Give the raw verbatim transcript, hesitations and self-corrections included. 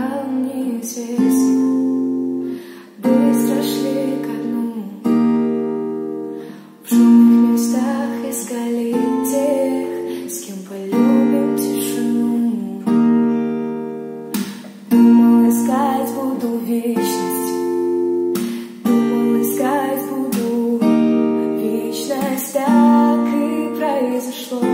бокал неизвестных быстро шли ко дну. В шумных местах искали тех, с кем полюбим тишину. Думал, искать буду вечность, думал, искать буду вечность. Так и произошло.